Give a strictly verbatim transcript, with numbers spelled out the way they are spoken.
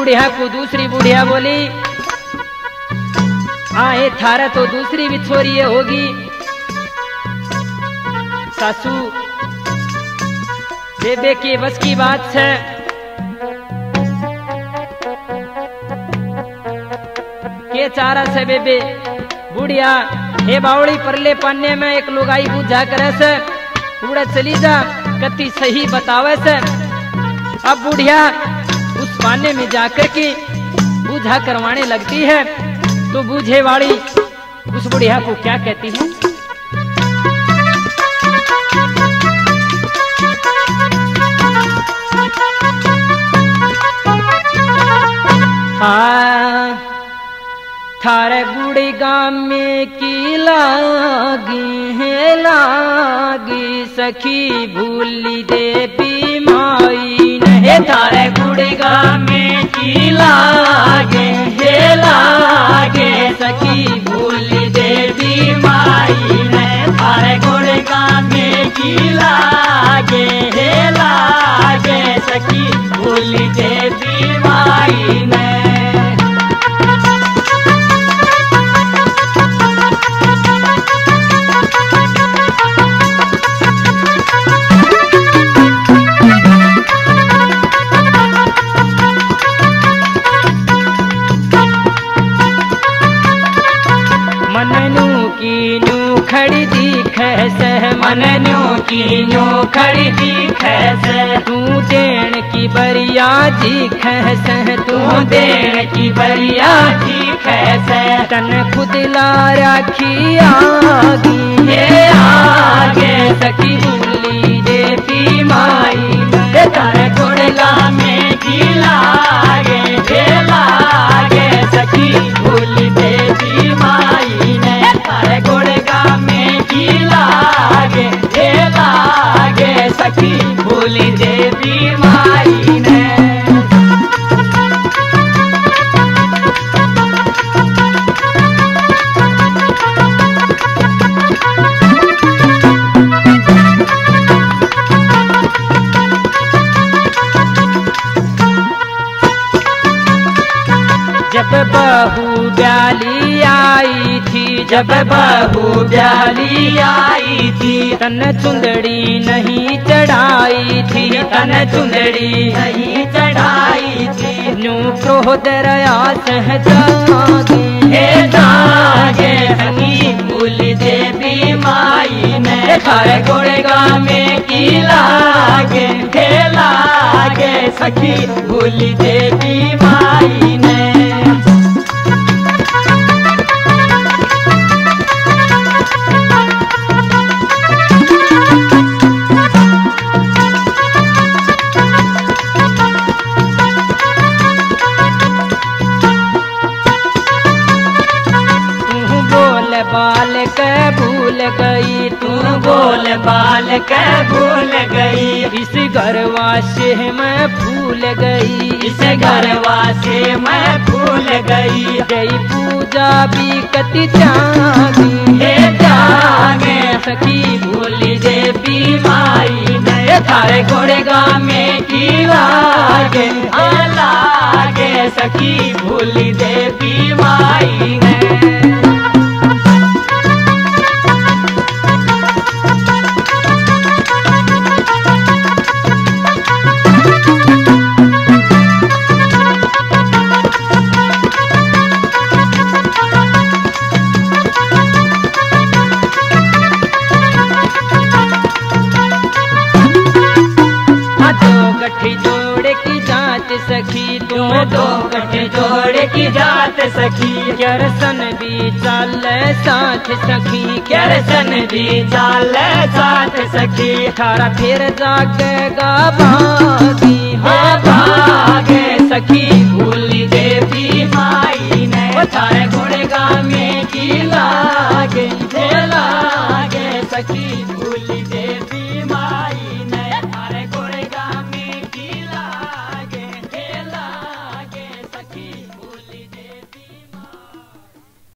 बुढ़िया को दूसरी बुढ़िया बोली, आए थारा तो दूसरी भी छोरी होगी। सासू बेबे की बस की बात है, के चारा से बेबे बुढ़िया हे बावड़ी परले पाने में एक लुगाई बुझा करे से उड़ा चली जा, कति सही बतावे से। अब बुढ़िया उस पाने में जाकर के बुझा करवाने लगती है, तो बूझे वाली उस बुढ़िया को क्या कहती है? हाँ थारे बूढ़ी गाम में की लागी है लागी सखी भूली देवी माई ने। थारे बूढ़ी गाम में की लागे है लागे सखी भूली देवी माई ने। थारे बूढ़ी गाम में की लागे है लागे सखी भूली देवी माई ने। खड़ी दिखे से मननू की न्यू खड़ी दिखे से। तू देन की बरिया दिखे से तू देन की बरिया दिखे से। तन खुद ला राखी आगी ये आगे सखी भूली देवी माई ने। तारे गुड़गा में की लागे हे लागे सखी भूली देवी माई ने। तारे गुड़गा में की लागे हे लागे सखी भूली देवी माई ने। जब बहू ब्याली आई थी, जब बहू ब्याली आई थी, तन चुंदड़ी नहीं चढ़ाई थी, तन चुंदड़ी नहीं चढ़ाई थी। न्यू क्रोध रया सहजागी हे जागे सखी भूली देवी माई ने। थारे गुड़गा में की लागे हे लागे सखी भूली देवी माई ने। बाल के भूल गई, तू बोल बाल के भूल गई। इस घरवा से मैं भूल गई, इस घरवा से मैं भूल गई। गई पूजा भी कति त्यागी हे त्यागे सखी भूली देवी माई ने। थारे गुड़गा में की लागे लागे सखी भूली देवी माई ने। गठी जोड़ की जात सखी, तू दो गठी जोड़ की जात सखी। करसन भी चाल साथ सखी, करसन भी चाल साथ सखी। थारा फिर जागेगा भागी हो भागे सखी भूली देवी माई ने। थारे गुड़गा